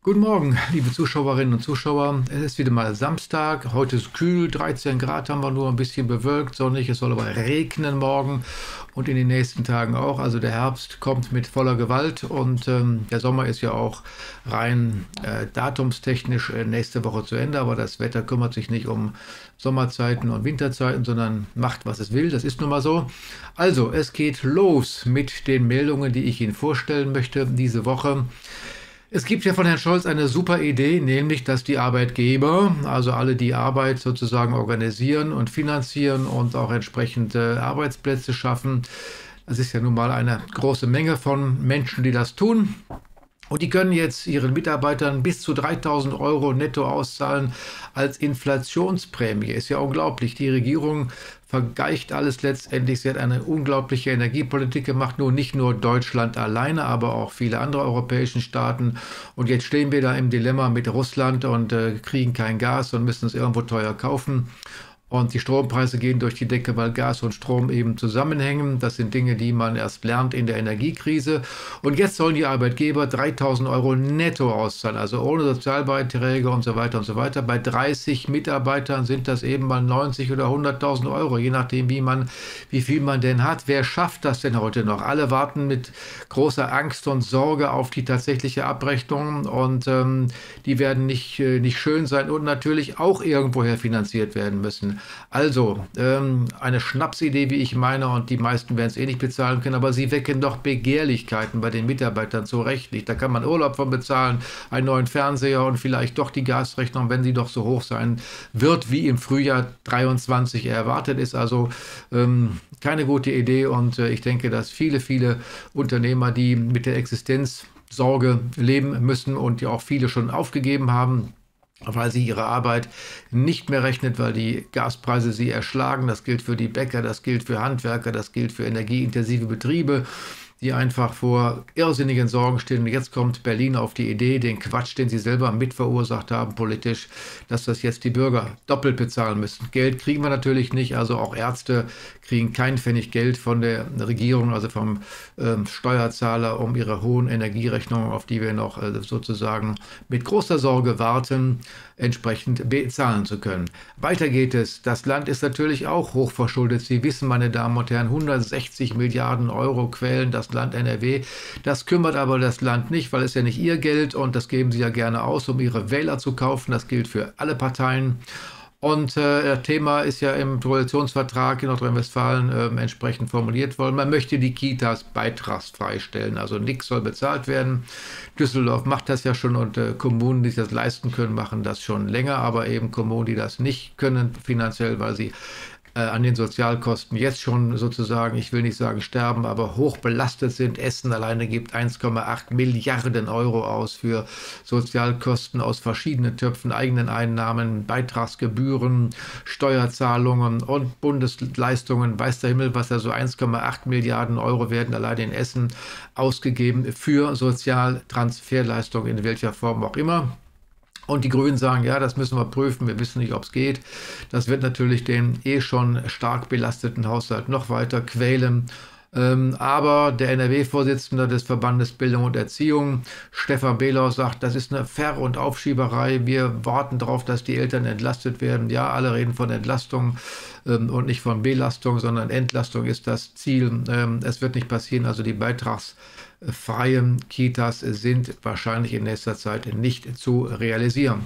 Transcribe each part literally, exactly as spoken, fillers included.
Guten Morgen, liebe Zuschauerinnen und Zuschauer. Es ist wieder mal Samstag. Heute ist kühl, dreizehn Grad haben wir nur, ein bisschen bewölkt, sonnig. Es soll aber regnen morgen und in den nächsten Tagen auch. Also der Herbst kommt mit voller Gewalt und ähm, der Sommer ist ja auch rein äh, datumstechnisch äh, nächste Woche zu Ende. Aber das Wetter kümmert sich nicht um Sommerzeiten und Winterzeiten, sondern macht, was es will. Das ist nun mal so. Also, es geht los mit den Meldungen, die ich Ihnen vorstellen möchte diese Woche. Es gibt ja von Herrn Scholz eine super Idee, nämlich, dass die Arbeitgeber, also alle, die Arbeit sozusagen organisieren und finanzieren und auch entsprechende Arbeitsplätze schaffen, das ist ja nun mal eine große Menge von Menschen, die das tun. Und die können jetzt ihren Mitarbeitern bis zu dreitausend Euro netto auszahlen als Inflationsprämie. Ist ja unglaublich. Die Regierung vergleicht alles letztendlich. Sie hat eine unglaubliche Energiepolitik gemacht, nur nicht nur Deutschland alleine, aber auch viele andere europäische Staaten. Und jetzt stehen wir da im Dilemma mit Russland und äh, kriegen kein Gas und müssen es irgendwo teuer kaufen. Und die Strompreise gehen durch die Decke, weil Gas und Strom eben zusammenhängen. Das sind Dinge, die man erst lernt in der Energiekrise. Und jetzt sollen die Arbeitgeber dreitausend Euro netto auszahlen, also ohne Sozialbeiträge und so weiter und so weiter. Bei dreißig Mitarbeitern sind das eben mal neunzig oder hunderttausend Euro, je nachdem, wie man, wie viel man denn hat. Wer schafft das denn heute noch? Alle warten mit großer Angst und Sorge auf die tatsächliche Abrechnung und ähm, die werden nicht, äh, nicht schön sein und natürlich auch irgendwoher finanziert werden müssen. Also, ähm, eine Schnapsidee, wie ich meine, und die meisten werden es eh nicht bezahlen können, aber sie wecken doch Begehrlichkeiten bei den Mitarbeitern zu Recht nicht. Da kann man Urlaub von bezahlen, einen neuen Fernseher und vielleicht doch die Gasrechnung, wenn sie doch so hoch sein wird, wie im Frühjahr dreiundzwanzig erwartet ist. Also ähm, keine gute Idee und äh, ich denke, dass viele, viele Unternehmer, die mit der Existenzsorge leben müssen und die auch viele schon aufgegeben haben, weil sie ihre Arbeit nicht mehr rechnet, weil die Gaspreise sie erschlagen. Das gilt für die Bäcker, das gilt für Handwerker, das gilt für energieintensive Betriebe, die einfach vor irrsinnigen Sorgen stehen. Und jetzt kommt Berlin auf die Idee, den Quatsch, den sie selber mit verursacht haben politisch, dass das jetzt die Bürger doppelt bezahlen müssen. Geld kriegen wir natürlich nicht, also auch Ärzte kriegen keinen Pfennig Geld von der Regierung, also vom ähm, Steuerzahler, um ihre hohen Energierechnungen, auf die wir noch äh, sozusagen mit großer Sorge warten, entsprechend bezahlen zu können. Weiter geht es. Das Land ist natürlich auch hochverschuldet. Sie wissen, meine Damen und Herren, hundertsechzig Milliarden Euro quälen das Land N R W. Das kümmert aber das Land nicht, weil es ja nicht ihr Geld und das geben sie ja gerne aus, um ihre Wähler zu kaufen. Das gilt für alle Parteien. Und äh, das Thema ist ja im Koalitionsvertrag in Nordrhein-Westfalen äh, entsprechend formuliert worden. Man möchte die Kitas beitragsfrei stellen, also nichts soll bezahlt werden. Düsseldorf macht das ja schon und äh, Kommunen, die das leisten können, machen das schon länger, aber eben Kommunen, die das nicht können finanziell, weil sie an den Sozialkosten jetzt schon sozusagen, ich will nicht sagen sterben, aber hoch belastet sind. Essen alleine gibt eins Komma acht Milliarden Euro aus für Sozialkosten aus verschiedenen Töpfen, eigenen Einnahmen, Beitragsgebühren, Steuerzahlungen und Bundesleistungen. Weiß der Himmel, was da so eins Komma acht Milliarden Euro werden allein in Essen ausgegeben für Sozialtransferleistungen in welcher Form auch immer. Und die Grünen sagen, ja, das müssen wir prüfen, wir wissen nicht, ob es geht. Das wird natürlich den eh schon stark belasteten Haushalt noch weiter quälen. Ähm, aber der N R W-Vorsitzende des Verbandes Bildung und Erziehung, Stefan Behlau, sagt, das ist eine Ver- und Aufschieberei. Wir warten darauf, dass die Eltern entlastet werden. Ja, alle reden von Entlastung ähm, und nicht von Belastung, sondern Entlastung ist das Ziel. Ähm, es wird nicht passieren, also die Beitrags freien Kitas sind wahrscheinlich in nächster Zeit nicht zu realisieren.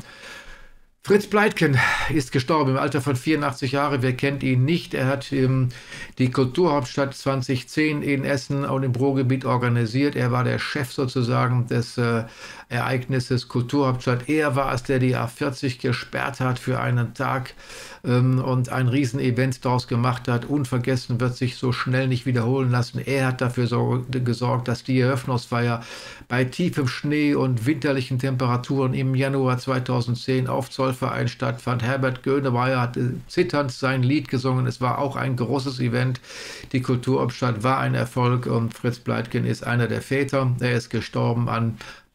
Fritz Pleitgen ist gestorben im Alter von vierundachtzig Jahren. Wer kennt ihn nicht? Er hat ähm, die Kulturhauptstadt zweitausendzehn in Essen und im Ruhrgebiet organisiert. Er war der Chef sozusagen des äh, Ereignisses Kulturhauptstadt. Er war es, der die A vierzig gesperrt hat für einen Tag ähm, und ein Riesenevent daraus gemacht hat. Unvergessen, wird sich so schnell nicht wiederholen lassen. Er hat dafür so gesorgt, dass die Eröffnungsfeier bei tiefem Schnee und winterlichen Temperaturen im Januar zweitausendzehn auf Zollverein stattfand. Herbert Grönemeyer hat zitternd sein Lied gesungen. Es war auch ein großes Event. Die Kulturhauptstadt war ein Erfolg und Fritz Pleitgen ist einer der Väter. Er ist gestorben an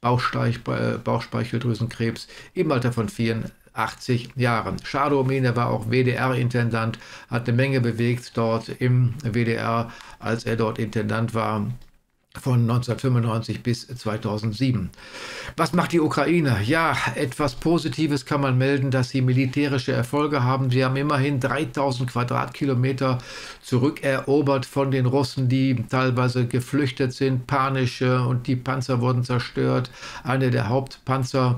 Bauchspeicheldrüsenkrebs im Alter von vierundachtzig Jahren. Schade um ihn, er war auch W D R-Intendant, hat eine Menge bewegt dort im W D R, als er dort Intendant war. von neunzehnhundertfünfundneunzig bis zweitausendsieben. Was macht die Ukraine? Ja, etwas Positives kann man melden, dass sie militärische Erfolge haben. Sie haben immerhin dreitausend Quadratkilometer zurückerobert von den Russen, die teilweise geflüchtet sind, panisch, und die Panzer wurden zerstört. Eine der Hauptpanzer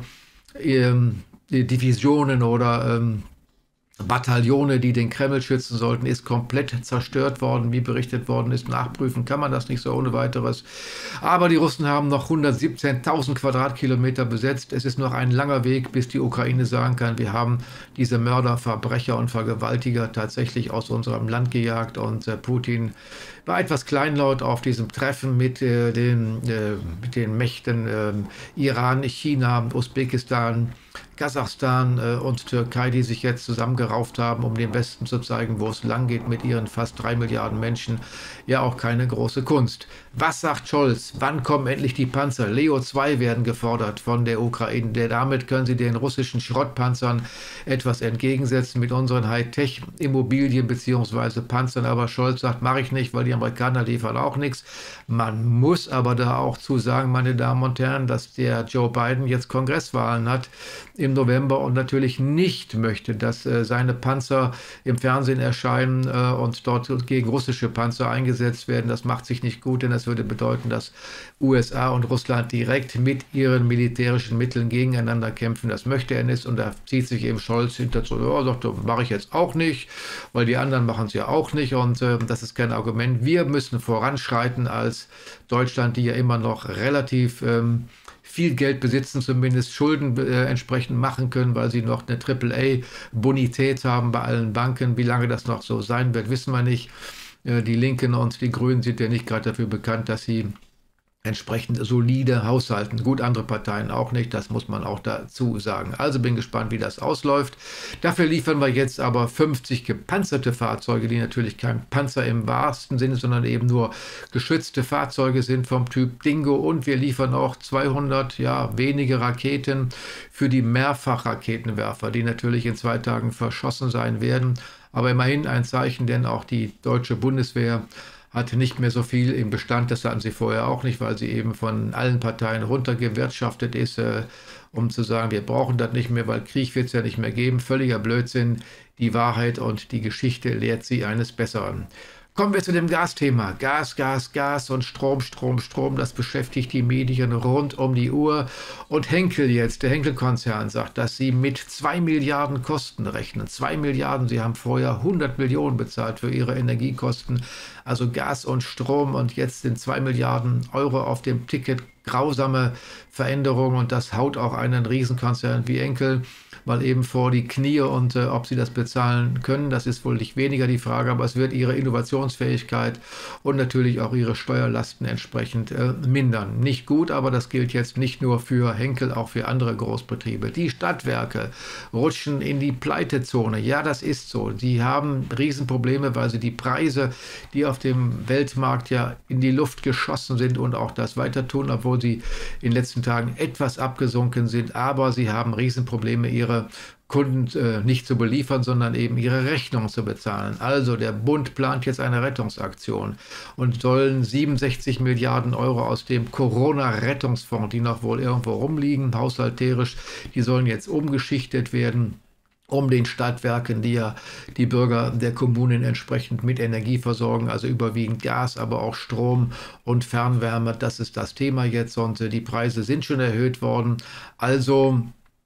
ähm, Divisionen oder ähm, Bataillone, die den Kreml schützen sollten, ist komplett zerstört worden, wie berichtet worden ist. Nachprüfen kann man das nicht so ohne weiteres. Aber die Russen haben noch hundertsiebzehntausend Quadratkilometer besetzt. Es ist noch ein langer Weg, bis die Ukraine sagen kann, wir haben diese Mörder, Verbrecher und Vergewaltiger tatsächlich aus unserem Land gejagt. Und äh, Putin war etwas kleinlaut auf diesem Treffen mit, äh, den, äh, mit den Mächten äh, Iran, China, Usbekistan, Kasachstan äh, und Türkei, die sich jetzt zusammengerauft haben, um dem Westen zu zeigen, wo es lang geht mit ihren fast drei Milliarden Menschen. Ja, auch keine große Kunst. Was sagt Scholz? Wann kommen endlich die Panzer? Leo zwei werden gefordert von der Ukraine. Der, damit können sie den russischen Schrottpanzern etwas entgegensetzen mit unseren Hightech-Immobilien bzw. Panzern. Aber Scholz sagt, mache ich nicht, weil die Amerikaner liefern auch nichts. Man muss aber da auch zu sagen, meine Damen und Herren, dass der Joe Biden jetzt Kongresswahlen hat im November und natürlich nicht möchte, dass äh, seine Panzer im Fernsehen erscheinen äh, und dort gegen russische Panzer eingesetzt werden. Das macht sich nicht gut, denn das würde bedeuten, dass U S A und Russland direkt mit ihren militärischen Mitteln gegeneinander kämpfen. Das möchte er nicht und da zieht sich eben Scholz hinter so, ja, sagt, das mache ich jetzt auch nicht, weil die anderen machen es ja auch nicht und äh, das ist kein Argument. Wir müssen voranschreiten als Deutschland, die ja immer noch relativ ähm, viel Geld besitzen, zumindest Schulden äh, entsprechend machen können, weil sie noch eine Triple A-Bonität haben bei allen Banken. Wie lange das noch so sein wird, wissen wir nicht. Äh, die Linken und die Grünen sind ja nicht gerade dafür bekannt, dass sie entsprechend solide haushalten. Gut, andere Parteien auch nicht, das muss man auch dazu sagen. Also bin gespannt, wie das ausläuft. Dafür liefern wir jetzt aber fünfzig gepanzerte Fahrzeuge, die natürlich kein Panzer im wahrsten Sinne, sondern eben nur geschützte Fahrzeuge sind vom Typ Dingo. Und wir liefern auch zweihundert, ja, wenige Raketen für die Mehrfachraketenwerfer, die natürlich in zwei Tagen verschossen sein werden. Aber immerhin ein Zeichen, denn auch die deutsche Bundeswehr hatte nicht mehr so viel im Bestand, das hatten sie vorher auch nicht, weil sie eben von allen Parteien runtergewirtschaftet ist, äh, um zu sagen, wir brauchen das nicht mehr, weil Krieg wird es ja nicht mehr geben. Völliger Blödsinn. Die Wahrheit und die Geschichte lehrt sie eines Besseren. Kommen wir zu dem Gasthema. Gas, Gas, Gas und Strom, Strom, Strom, das beschäftigt die Medien rund um die Uhr. Und Henkel jetzt, der Henkel-Konzern, sagt, dass sie mit zwei Milliarden Kosten rechnen. zwei Milliarden, sie haben vorher hundert Millionen bezahlt für ihre Energiekosten, also Gas und Strom. Und jetzt sind zwei Milliarden Euro auf dem Ticket. Grausame Veränderung und das haut auch einen Riesenkonzern wie Henkel mal eben vor die Knie und äh, ob sie das bezahlen können, das ist wohl nicht weniger die Frage, aber es wird ihre Innovationsfähigkeit und natürlich auch ihre Steuerlasten entsprechend äh, mindern. Nicht gut, aber das gilt jetzt nicht nur für Henkel, auch für andere Großbetriebe. Die Stadtwerke rutschen in die Pleitezone. Ja, das ist so. Die haben Riesenprobleme, weil sie die Preise, die auf dem Weltmarkt ja in die Luft geschossen sind und auch das weiter tun, obwohl sie in den letzten Tagen etwas abgesunken sind, aber sie haben Riesenprobleme, ihre Kunden äh, nicht zu beliefern, sondern eben ihre Rechnung zu bezahlen. Also der Bund plant jetzt eine Rettungsaktion und sollen siebenundsechzig Milliarden Euro aus dem Corona-Rettungsfonds, die noch wohl irgendwo rumliegen, haushalterisch, die sollen jetzt umgeschichtet werden, um den Stadtwerken, die ja die Bürger der Kommunen entsprechend mit Energie versorgen, also überwiegend Gas, aber auch Strom und Fernwärme. Das ist das Thema jetzt und die Preise sind schon erhöht worden. Also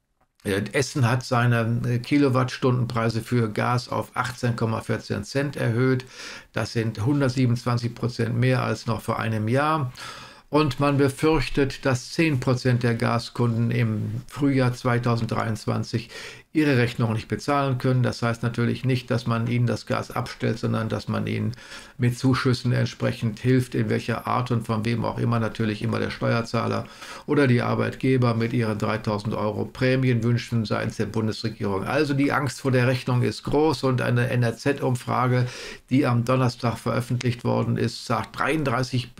Essen hat seine Kilowattstundenpreise für Gas auf achtzehn Komma vierzehn Cent erhöht. Das sind hundertsiebenundzwanzig Prozent mehr als noch vor einem Jahr. Und man befürchtet, dass zehn Prozent der Gaskunden im Frühjahr zweitausenddreiundzwanzig ihre Rechnung nicht bezahlen können. Das heißt natürlich nicht, dass man ihnen das Gas abstellt, sondern dass man ihnen mit Zuschüssen entsprechend hilft, in welcher Art und von wem auch immer, natürlich immer der Steuerzahler oder die Arbeitgeber mit ihren dreitausend Euro Prämienwünschen seitens der Bundesregierung. Also die Angst vor der Rechnung ist groß und eine N R Z-Umfrage, die am Donnerstag veröffentlicht worden ist, sagt dreiunddreißig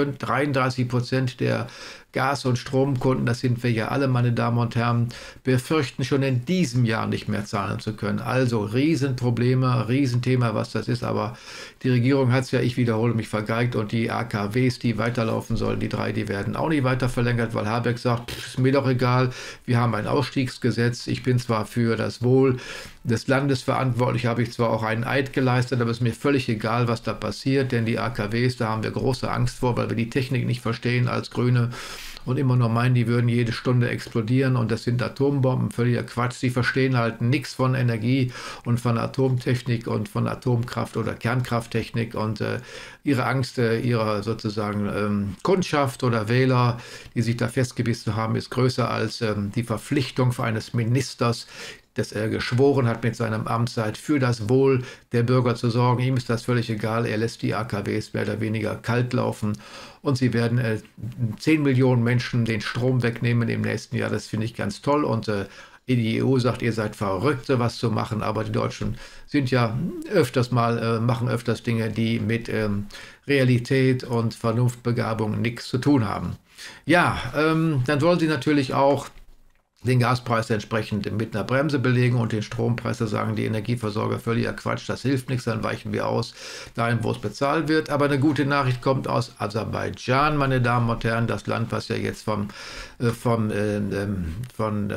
Prozent der Gas- und Stromkunden, das sind wir ja alle, meine Damen und Herren, befürchten schon in diesem sieben Jahren nicht mehr zahlen zu können. Also Riesenprobleme, Riesenthema, was das ist, aber die Regierung hat es ja, ich wiederhole mich, vergeigt und die A K Ws, die weiterlaufen sollen, die drei, die werden auch nicht weiter verlängert, weil Habeck sagt, pff, ist mir doch egal, wir haben ein Ausstiegsgesetz, ich bin zwar für das Wohl des Landes verantwortlich, habe ich zwar auch einen Eid geleistet, aber es ist mir völlig egal, was da passiert, denn die A K Ws, da haben wir große Angst vor, weil wir die Technik nicht verstehen als Grüne und immer nur meinen, die würden jede Stunde explodieren und das sind Atombomben, völliger Quatsch. Sie verstehen halt nichts von Energie und von Atomtechnik und von Atomkraft oder Kernkrafttechnik und äh, ihre Angst äh, ihrer sozusagen ähm, Kundschaft oder Wähler, die sich da festgebissen haben, ist größer als ähm, die Verpflichtung für eines Ministers, dass er geschworen hat mit seinem Amtszeit für das Wohl der Bürger zu sorgen. Ihm ist das völlig egal. Er lässt die A K Ws mehr oder weniger kalt laufen und sie werden äh, zehn Millionen Menschen den Strom wegnehmen im nächsten Jahr. Das finde ich ganz toll und äh, die E U sagt, ihr seid verrückt, sowas zu machen, aber die Deutschen sind ja öfters mal, äh, machen öfters Dinge, die mit ähm, Realität und Vernunftbegabung nichts zu tun haben. Ja, ähm, dann wollen sie natürlich auch den Gaspreis entsprechend mit einer Bremse belegen und den Strompreis, da sagen die Energieversorger völliger Quatsch, das hilft nichts, dann weichen wir aus, dahin, wo es bezahlt wird. Aber eine gute Nachricht kommt aus Aserbaidschan, meine Damen und Herren, das Land, was ja jetzt vom, äh, vom, äh, von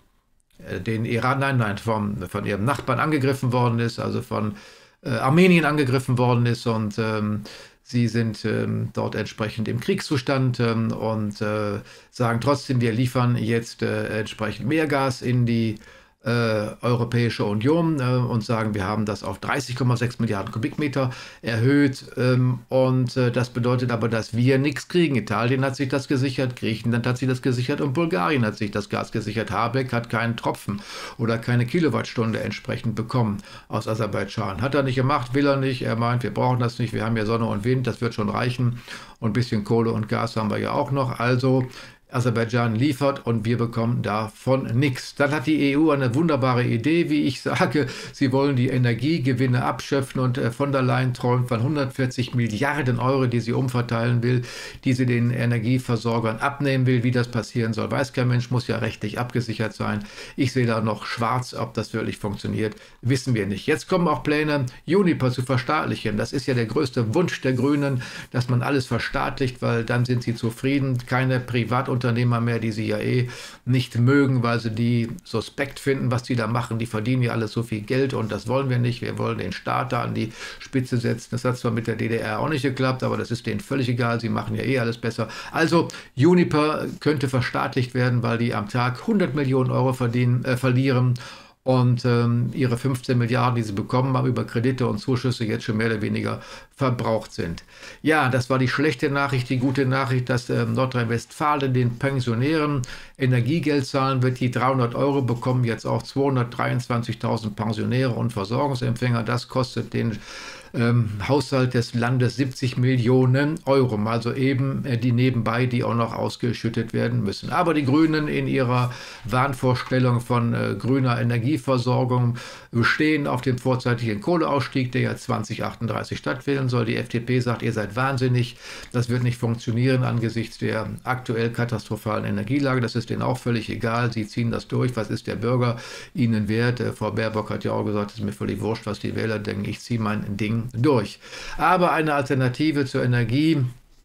äh, den Iran, nein, nein, vom, von ihrem Nachbarn angegriffen worden ist, also von äh, Armenien angegriffen worden ist und ähm, sie sind ähm, dort entsprechend im Kriegszustand ähm, und äh, sagen trotzdem, wir liefern jetzt äh, entsprechend mehr Gas in die äh, Europäische Union äh, und sagen, wir haben das auf dreißig Komma sechs Milliarden Kubikmeter erhöht ähm, und äh, das bedeutet aber, dass wir nichts kriegen. Italien hat sich das gesichert, Griechenland hat sich das gesichert und Bulgarien hat sich das Gas gesichert. Habeck hat keinen Tropfen oder keine Kilowattstunde entsprechend bekommen aus Aserbaidschan. Hat er nicht gemacht, will er nicht. Er meint, wir brauchen das nicht, wir haben ja Sonne und Wind, das wird schon reichen und ein bisschen Kohle und Gas haben wir ja auch noch. Also Aserbaidschan liefert und wir bekommen davon nichts. Dann hat die E U eine wunderbare Idee, wie ich sage. Sie wollen die Energiegewinne abschöpfen und von der Leyen träumt von hundertvierzig Milliarden Euro, die sie umverteilen will, die sie den Energieversorgern abnehmen will. Wie das passieren soll, weiß kein Mensch, muss ja rechtlich abgesichert sein. Ich sehe da noch schwarz, ob das wirklich funktioniert, wissen wir nicht. Jetzt kommen auch Pläne, Uniper zu verstaatlichen. Das ist ja der größte Wunsch der Grünen, dass man alles verstaatlicht, weil dann sind sie zufrieden. Keine Privatunternehmen Unternehmer mehr, die sie ja eh nicht mögen, weil sie die suspekt finden, was die da machen. Die verdienen ja alle so viel Geld und das wollen wir nicht. Wir wollen den Staat da an die Spitze setzen. Das hat zwar mit der D D R auch nicht geklappt, aber das ist denen völlig egal. Sie machen ja eh alles besser. Also Uniper könnte verstaatlicht werden, weil die am Tag hundert Millionen Euro verdienen, äh, verlieren. Und ähm, ihre fünfzehn Milliarden, die sie bekommen haben über Kredite und Zuschüsse, jetzt schon mehr oder weniger verbraucht sind. Ja, das war die schlechte Nachricht. Die gute Nachricht, dass äh, Nordrhein-Westfalen den Pensionären Energiegeld zahlen wird. Die dreihundert Euro bekommen jetzt auch zweihundertdreiundzwanzigtausend Pensionäre und Versorgungsempfänger. Das kostet den ähm, Haushalt des Landes siebzig Millionen Euro. Also eben äh, die nebenbei, die auch noch ausgeschüttet werden müssen. Aber die Grünen in ihrer Wahnvorstellung von äh, grüner Energieversorgung bestehen auf dem vorzeitigen Kohleausstieg, der ja zwanzig achtunddreißig stattfinden soll. Die F D P sagt, ihr seid wahnsinnig, das wird nicht funktionieren angesichts der aktuell katastrophalen Energielage. Das ist denen auch völlig egal, sie ziehen das durch. Was ist der Bürger ihnen wert? Äh, Frau Baerbock hat ja auch gesagt, es ist mir völlig wurscht, was die Wähler denken, ich ziehe mein Ding durch. Aber eine Alternative zur Energie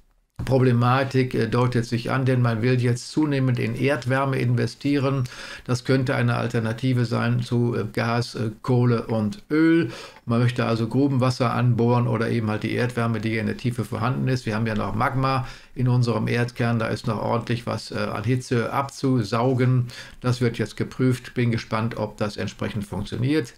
Problematik äh, deutet sich an, denn man will jetzt zunehmend in Erdwärme investieren. Das könnte eine Alternative sein zu äh, Gas, äh, Kohle und Öl. Man möchte also Grubenwasser anbohren oder eben halt die Erdwärme, die in der Tiefe vorhanden ist. Wir haben ja noch Magma in unserem Erdkern, da ist noch ordentlich was äh, an Hitze abzusaugen. Das wird jetzt geprüft. Bin gespannt, ob das entsprechend funktioniert.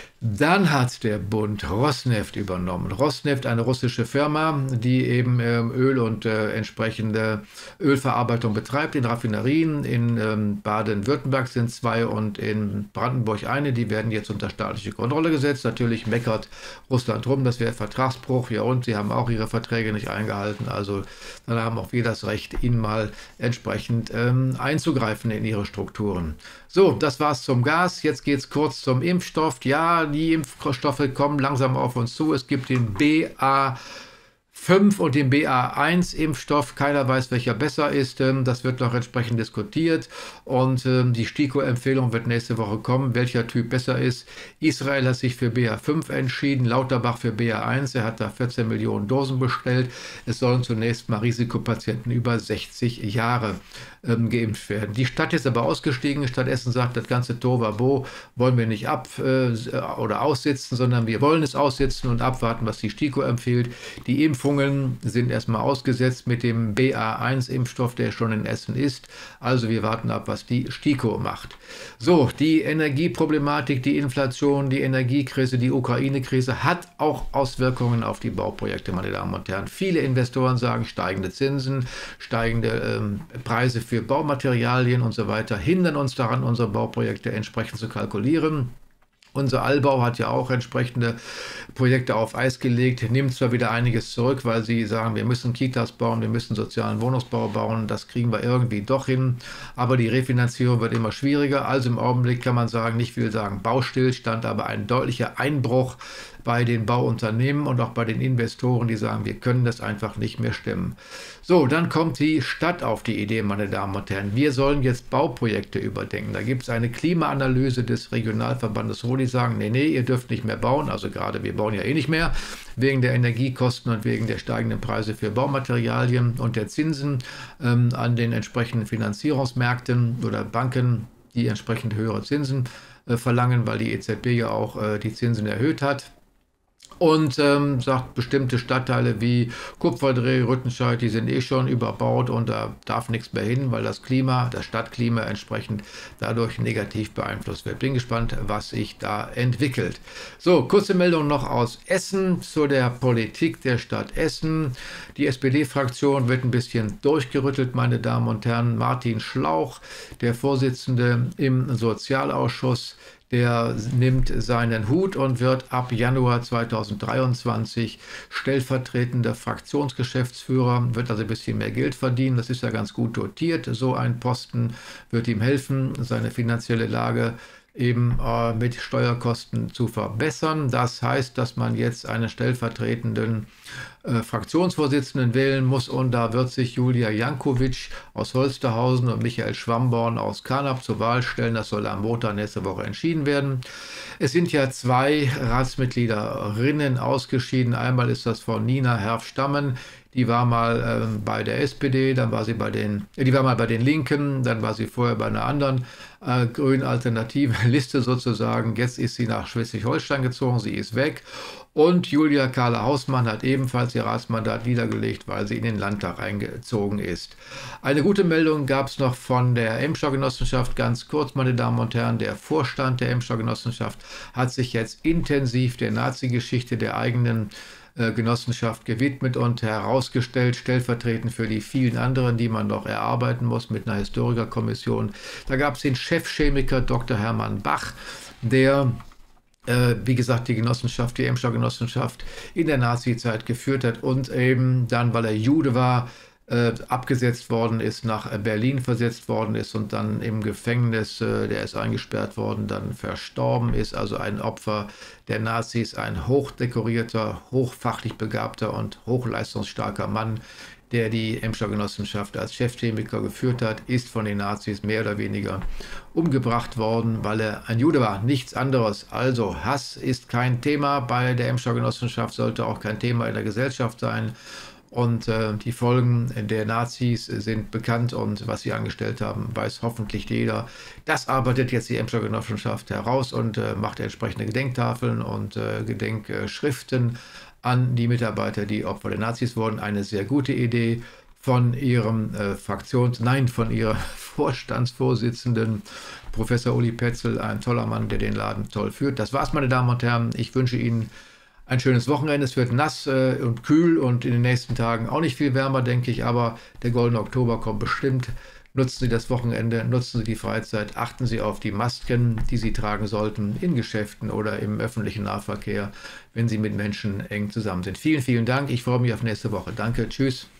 Dann hat der Bund Rosneft übernommen. Rosneft, eine russische Firma, die eben ähm, Öl und äh, entsprechende Ölverarbeitung betreibt in Raffinerien. In ähm, Baden-Württemberg sind zwei und in Brandenburg eine. Die werden jetzt unter staatliche Kontrolle gesetzt. Natürlich meckert Russland rum, das wäre Vertragsbruch. Ja, und sie haben auch ihre Verträge nicht eingehalten. Also dann haben auch wir das Recht, ihnen mal entsprechend ähm, einzugreifen in ihre Strukturen. So, das war's zum Gas. Jetzt geht es kurz zum Impfstoff. Ja, die Impfstoffe kommen langsam auf uns zu. Es gibt den B A fünf und dem B A eins Impfstoff. Keiner weiß, welcher besser ist. Das wird noch entsprechend diskutiert. Und die STIKO-Empfehlung wird nächste Woche kommen, welcher Typ besser ist. Israel hat sich für B A fünf entschieden, Lauterbach für B A eins. Er hat da vierzehn Millionen Dosen bestellt. Es sollen zunächst mal Risikopatienten über sechzig Jahre ähm, geimpft werden. Die Stadt ist aber ausgestiegen. Stadt Essen sagt, das ganze Tohuwabohu wollen wir nicht ab äh, oder aussitzen, sondern wir wollen es aussitzen und abwarten, was die STIKO empfiehlt. Die Impfungen sind erstmal ausgesetzt mit dem B A eins Impfstoff, der schon in Essen ist. Also wir warten ab, was die STIKO macht. So, die Energieproblematik, die Inflation, die Energiekrise, die Ukraine-Krise hat auch Auswirkungen auf die Bauprojekte, meine Damen und Herren. Viele Investoren sagen, steigende Zinsen, steigende ähm, Preise für Baumaterialien und so weiter hindern uns daran, unsere Bauprojekte entsprechend zu kalkulieren. Unser Allbau hat ja auch entsprechende Projekte auf Eis gelegt, nimmt zwar wieder einiges zurück, weil sie sagen, wir müssen Kitas bauen, wir müssen sozialen Wohnungsbau bauen, das kriegen wir irgendwie doch hin, aber die Refinanzierung wird immer schwieriger. Also im Augenblick kann man sagen, nicht viel sagen Baustillstand, aber ein deutlicher Einbruch bei den Bauunternehmen und auch bei den Investoren, die sagen, wir können das einfach nicht mehr stemmen. So, dann kommt die Stadt auf die Idee, meine Damen und Herren, wir sollen jetzt Bauprojekte überdenken. Da gibt es eine Klimaanalyse des Regionalverbandes Ruhr, die sagen, nee, nee, ihr dürft nicht mehr bauen, also gerade wir bauen ja eh nicht mehr, wegen der Energiekosten und wegen der steigenden Preise für Baumaterialien und der Zinsen ähm, an den entsprechenden Finanzierungsmärkten oder Banken, die entsprechend höhere Zinsen äh, verlangen, weil die E Z B ja auch äh, die Zinsen erhöht hat. Und ähm, sagt, bestimmte Stadtteile wie Kupferdreh, Rüttenscheid, die sind eh schon überbaut und da darf nichts mehr hin, weil das Klima, das Stadtklima entsprechend dadurch negativ beeinflusst wird. Bin gespannt, was sich da entwickelt. So, kurze Meldung noch aus Essen zu der Politik der Stadt Essen. Die S P D-Fraktion wird ein bisschen durchgerüttelt, meine Damen und Herren. Martin Schlauch, der Vorsitzende im Sozialausschuss, der nimmt seinen Hut und wird ab Januar zweitausenddreiundzwanzig stellvertretender Fraktionsgeschäftsführer, wird also ein bisschen mehr Geld verdienen. Das ist ja ganz gut dotiert. So ein Posten wird ihm helfen, seine finanzielle Lage eben äh, mit Steuerkosten zu verbessern. Das heißt, dass man jetzt einen stellvertretenden äh, Fraktionsvorsitzenden wählen muss und da wird sich Julia Jankovic aus Holsterhausen und Michael Schwamborn aus Carnap zur Wahl stellen. Das soll am Montag nächste Woche entschieden werden. Es sind ja zwei Ratsmitgliederinnen ausgeschieden. Einmal ist das Frau Nina Herf-Stammen. Die war mal äh, bei der S P D, dann war sie bei den, die war mal bei den Linken, dann war sie vorher bei einer anderen äh, grünen alternativen Liste sozusagen. Jetzt ist sie nach Schleswig-Holstein gezogen, sie ist weg. Und Julia Kahle-Hausmann hat ebenfalls ihr Ratsmandat niedergelegt, weil sie in den Landtag eingezogen ist. Eine gute Meldung gab es noch von der Emscher Genossenschaft, ganz kurz, meine Damen und Herren. Der Vorstand der Emscher Genossenschaft hat sich jetzt intensiv der Nazi-Geschichte der eigenen Genossenschaft gewidmet und herausgestellt, stellvertretend für die vielen anderen, die man noch erarbeiten muss mit einer Historikerkommission. Da gab es den Chefchemiker Doktor Hermann Bach, der, äh, wie gesagt, die Genossenschaft, die Emscher Genossenschaft in der Nazi-Zeit geführt hat und eben dann, weil er Jude war, Äh, abgesetzt worden ist, nach Berlin versetzt worden ist und dann im Gefängnis, äh, der ist eingesperrt worden, dann verstorben ist, also ein Opfer der Nazis, ein hochdekorierter, hochfachlich begabter und hochleistungsstarker Mann, der die Emscher Genossenschaft als Chefchemiker geführt hat, ist von den Nazis mehr oder weniger umgebracht worden, weil er ein Jude war, nichts anderes. Also Hass ist kein Thema bei der Emscher Genossenschaft, sollte auch kein Thema in der Gesellschaft sein. Und äh, die Folgen der Nazis sind bekannt und was sie angestellt haben, weiß hoffentlich jeder. Das arbeitet jetzt die Emscher Genossenschaft heraus und äh, macht entsprechende Gedenktafeln und äh, Gedenkschriften an die Mitarbeiter, die Opfer der Nazis wurden. Eine sehr gute Idee von ihrem äh, Fraktions-, nein, von ihrer Vorstandsvorsitzenden, Professor Uli Petzel, ein toller Mann, der den Laden toll führt. Das war's, meine Damen und Herren. Ich wünsche Ihnen ein schönes Wochenende. Es wird nass äh, und kühl und in den nächsten Tagen auch nicht viel wärmer, denke ich, aber der goldene Oktober kommt bestimmt. Nutzen Sie das Wochenende, nutzen Sie die Freizeit, achten Sie auf die Masken, die Sie tragen sollten in Geschäften oder im öffentlichen Nahverkehr, wenn Sie mit Menschen eng zusammen sind. Vielen, vielen Dank. Ich freue mich auf nächste Woche. Danke, tschüss.